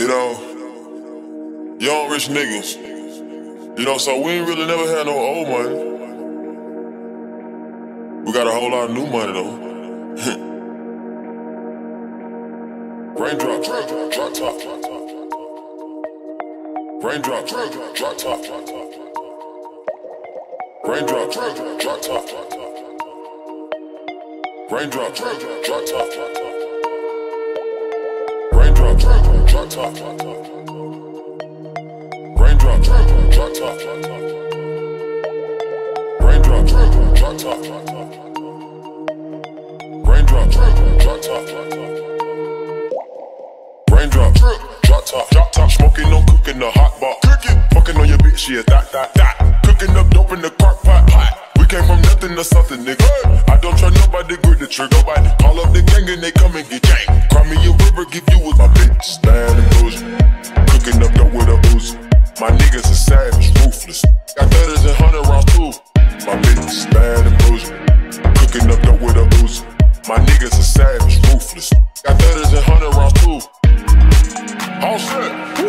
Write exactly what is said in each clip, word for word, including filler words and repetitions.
You know, young rich niggas. You know, so we ain't really never had no old money. We got a whole lot of new money though. Raindrop, drop top, drop top. Raindrop, drop top. Raindrop, drop top. Raindrop, drop top. Raindrop, drop top. Raindrop, drop top. Raindrop, drop top. Raindrop, drop top. Raindrop, drop top, drop top. Smoking, no cooking, the hot bar. Fucking on your bitch, yeah, that, that, that. Cooking up dope in the crock pot, pot. We came from nothing to something, nigga. I don't try nobody, grip the trigger. Nobody call up the gang and they come and get gang. Cry me a river, give you with my bitch. Bad and bougie. Cooking up dope with a Uzi. My niggas are savage, ruthless. Got thudders and hundred rounds too. My bitch bad and bougie. Cooking up dope with a Uzi. My niggas are savage, ruthless. Got thudders and hundred rounds too. All set.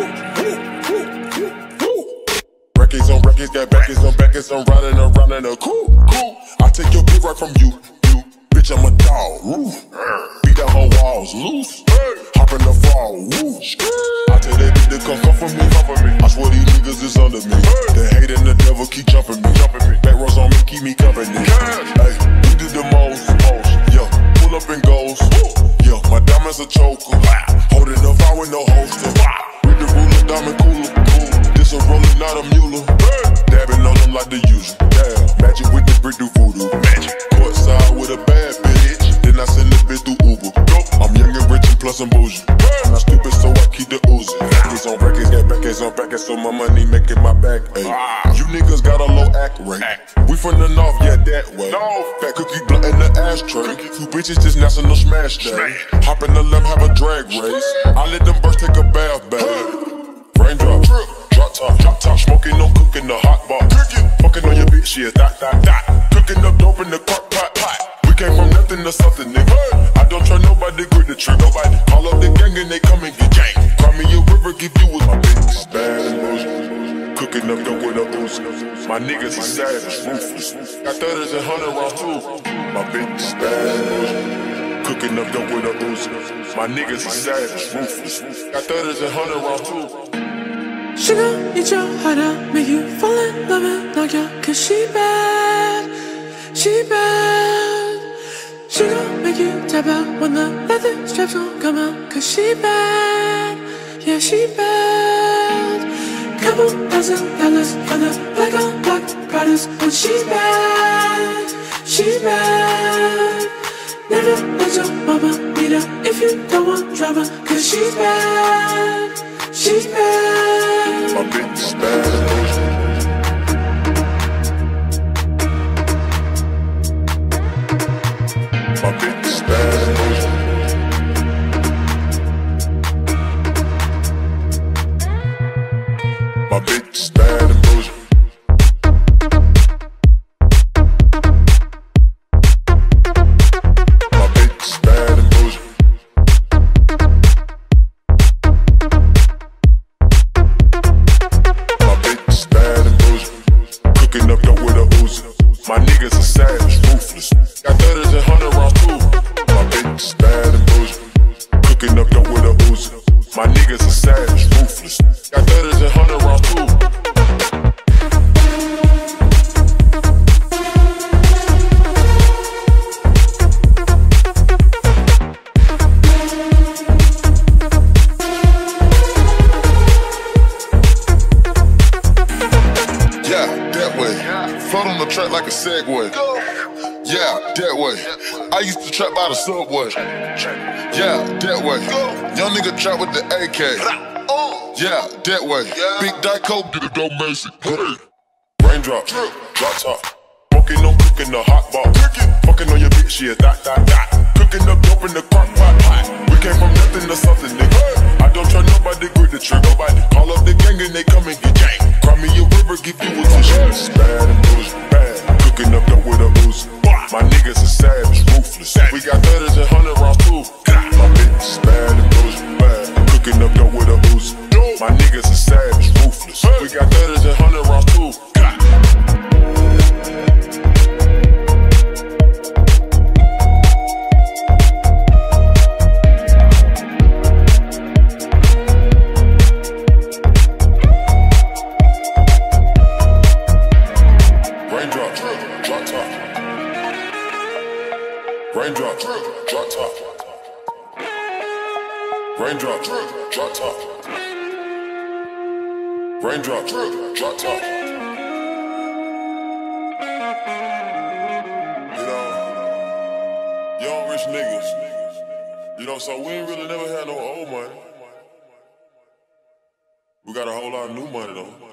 Records on records, got backers on backers. I'm riding around in a coupe, coupe. I take your bitch right from you, you. Bitch, I'm a dog, woo. Beat down her walls, loose. Hop in the fall, woo. I tell that bitch to come come for me, come for me. I swear these niggas is under me. The hate and the devil keep jumping me, jumping me. Back rows on me, keep me company. Hey, we did the most, most. Yeah, pull up and goes. Yeah, my diamonds a choker. Holding the fire with no holster. With the ruler, diamond cooler. This a roller, not a mule. Dabbing on them like the usual. Yeah, magic with the brick do voodoo. Magic. Courtside with a bad bitch. Then I send the bitch through Uber. I'm young and rich and plus I'm bougie. I'm not stupid, so I keep the Uzi. Records on records, got backers on backers, so my money making my back. Ay. You niggas got a low act rate. We from the north, yeah, that way. Fat cookie blunt in the ashtray. Two bitches just national smash day. Hop in the limb, have a drag race. I let them birds take a bath, baby. Raindrop, drop top, drop top. Smoking, no cooking, the hot bar. Fucking on your bitch, yeah, that, that, that. Cooking up dope in the crock pot, pot. We came from nothing to something, nigga. I don't try nobody, grip the trigger. Nobody call up the gang and they come and get gang. Cry me a river, give you with my bitch. Bad and bougie. Cooking up dope with a Uzi. My niggas are savage, ruthless. Got thudders and hundred rounds too. My bitch bad and bougie. Cooking up dope with a Uzi. My niggas are savage, ruthless. Got thudders and hundred rounds too. She gon' eat your heart out, make you fall in love and knock you out. Cause she bad, she bad. She gon' make you tap out when the leather straps gon' come out. Cause she bad, yeah she bad. Couple thousand dollars for the black on black products. But she's bad, she's bad. Never let your mama beat her if you don't want drama. Cause she's bad, she's bad. My bitch is bad and bougie. My bitch is bad and bougie. My bitch is bad and bougie. My bitch is bad and bougie. My niggas are savage, ruthless. Got thudders and hundred rounds too. My bitch is bad and bougie. Cooking up dope with a Uzi. My niggas are savage, ruthless. Got thudders and hundred rounds too. Yeah, that way. Float on the track like a Segway. Yeah, that way. I used to trap by the subway. Yeah, that way. Young nigga trap with the A K. Yeah, that way. Big Dyco, get a dope Mason. Raindrop, drop top. Smoking, no cooking, the hot bar. Fucking on your bitch, yeah, that, that, that. Cooking up dope in the crock pot, pot. We came from nothing to something, nigga. I don't try nobody, grip the trigger. Nobody call up the gang and they come and get gang. Cry me a river, give you a tissue. Bad and bougie, bad. Cooking up dope with a Uzi. My niggas are savage, ruthless. We got thudders and hundred rounds too. My bitch is bad and bougie, bad. Cooking up dope with a Uzi. Raindrop, drop top. Raindrop, drop top. Raindrop, drop top. You know, young rich niggas. You know, so we ain't really never had no old money. We got a whole lot of new money though.